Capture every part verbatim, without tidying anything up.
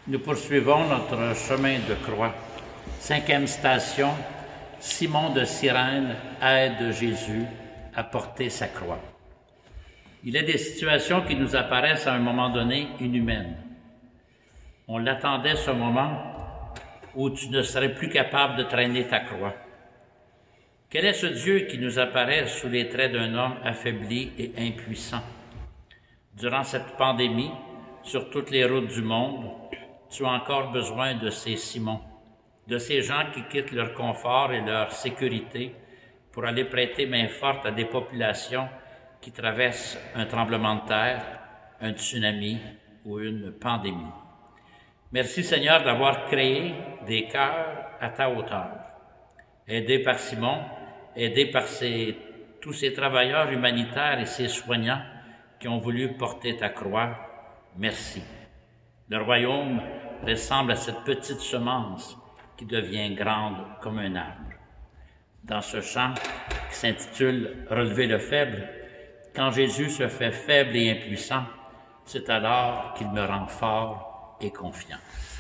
Nous poursuivons notre chemin de croix. Cinquième station, Simon de Cyrène aide Jésus à porter sa croix. Il y a des situations qui nous apparaissent à un moment donné inhumaines. On l'attendait ce moment où tu ne serais plus capable de traîner ta croix. Quel est ce Dieu qui nous apparaît sous les traits d'un homme affaibli et impuissant? Durant cette pandémie, sur toutes les routes du monde, tu as encore besoin de ces Simons, de ces gens qui quittent leur confort et leur sécurité pour aller prêter main forte à des populations qui traversent un tremblement de terre, un tsunami ou une pandémie. Merci Seigneur d'avoir créé des cœurs à ta hauteur. Aidé par Simon, aidé par ces, tous ces travailleurs humanitaires et ces soignants qui ont voulu porter ta croix, merci. Le royaume ressemble à cette petite semence qui devient grande comme un arbre. Dans ce chant qui s'intitule « Relever le faible », quand Jésus se fait faible et impuissant, c'est alors qu'il me rend fort et confiant.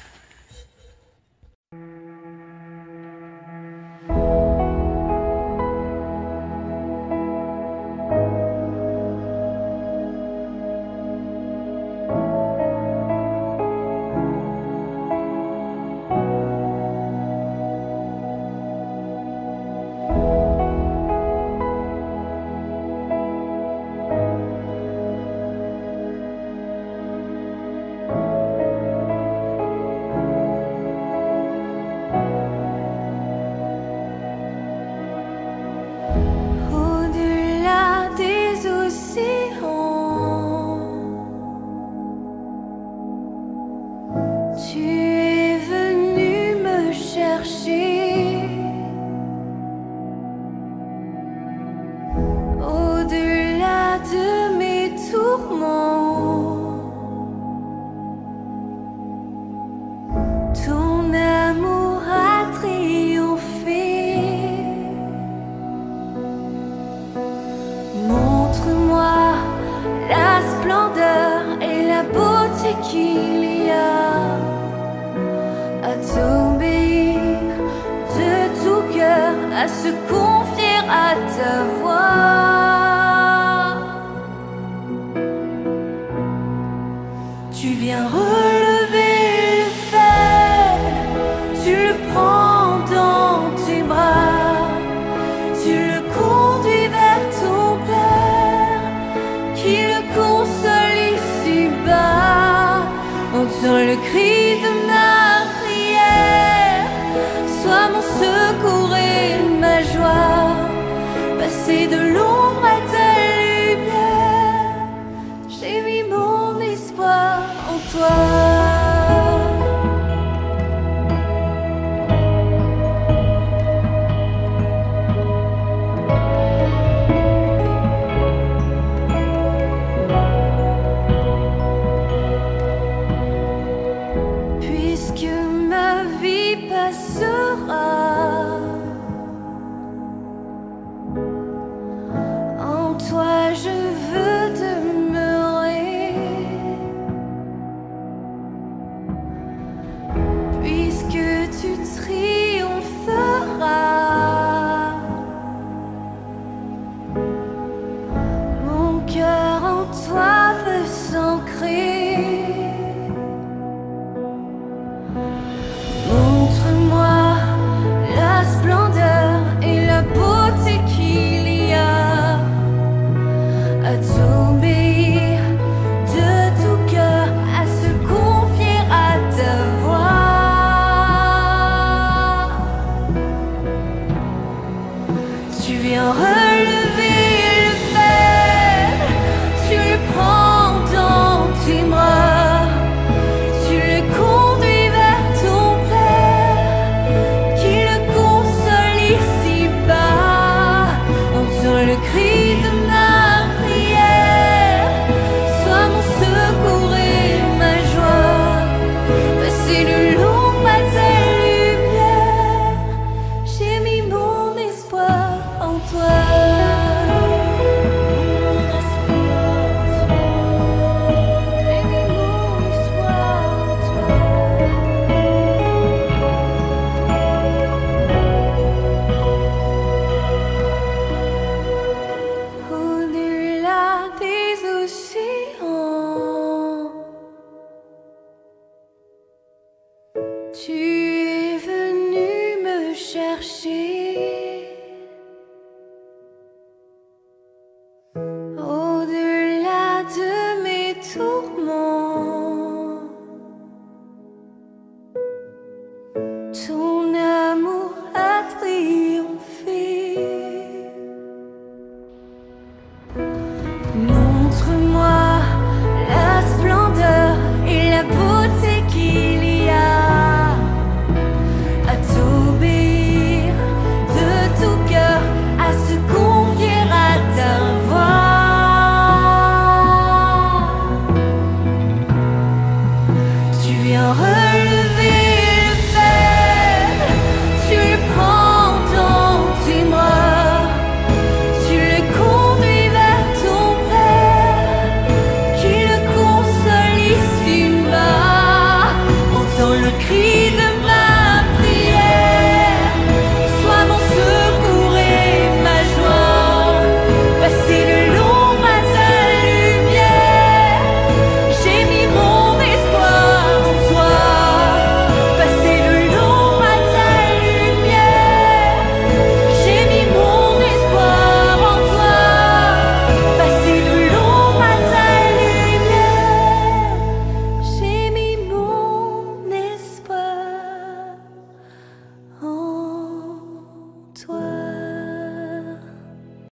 Qu'il y a à t'obéir de tout cœur, à se confier à ta voix. Tu viens relever le faible, tu le prends dans tes bras, tu le conduis vers ton Père, qui le console ici-bas. Entends le cri de ma prière, sois mon secours et ma joie, passer de